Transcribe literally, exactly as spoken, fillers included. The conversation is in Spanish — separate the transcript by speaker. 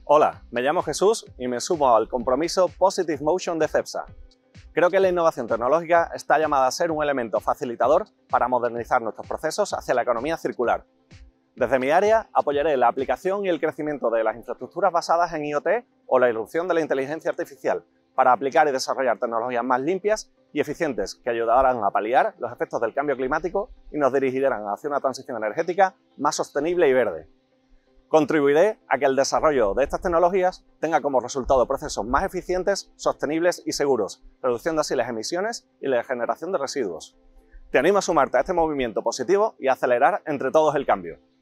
Speaker 1: Hola, me llamo Jesús y me sumo al compromiso Positive Motion de Cepsa. Creo que la innovación tecnológica está llamada a ser un elemento facilitador para modernizar nuestros procesos hacia la economía circular. Desde mi área apoyaré la aplicación y el crecimiento de las infraestructuras basadas en I O T o la irrupción de la inteligencia artificial para aplicar y desarrollar tecnologías más limpias y eficientes que ayudarán a paliar los efectos del cambio climático y nos dirigirán hacia una transición energética más sostenible y verde. Contribuiré a que el desarrollo de estas tecnologías tenga como resultado procesos más eficientes, sostenibles y seguros, reduciendo así las emisiones y la generación de residuos. Te animo a sumarte a este movimiento positivo y a acelerar entre todos el cambio.